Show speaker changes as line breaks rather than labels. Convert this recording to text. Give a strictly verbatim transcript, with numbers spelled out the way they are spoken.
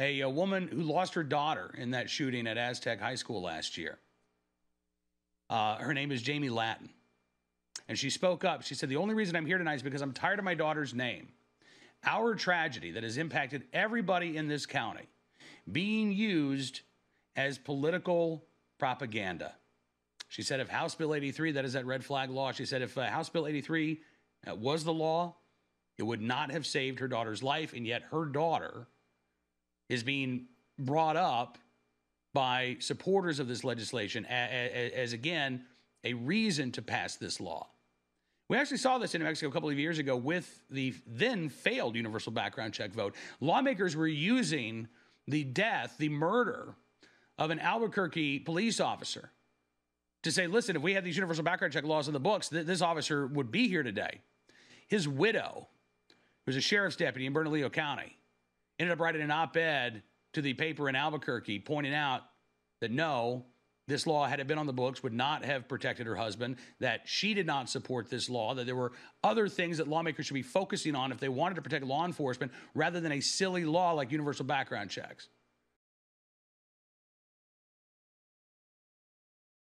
a, a woman who lost her daughter in that shooting at Aztec High School last year. Uh, her name is Jamie Latin. And she spoke up. She said, the only reason I'm here tonight is because I'm tired of my daughter's name. Our tragedy that has impacted everybody in this county being used as political propaganda. She said if House Bill eighty-three, that is that red flag law, she said if uh, House Bill eighty-three uh, was the law, it would not have saved her daughter's life, and yet her daughter is being brought up by supporters of this legislation as, as, as, again, a reason to pass this law. We actually saw this in New Mexico a couple of years ago with the then failed universal background check vote. Lawmakers were using the death, the murder of an Albuquerque police officer to say, listen, if we had these universal background check laws in the books, th- this officer would be here today. His widow, who was a sheriff's deputy in Bernalillo County, ended up writing an op-ed to the paper in Albuquerque pointing out that no, this law, had it been on the books, would not have protected her husband, that she did not support this law, that there were other things that lawmakers should be focusing on if they wanted to protect law enforcement rather than a silly law like universal background checks.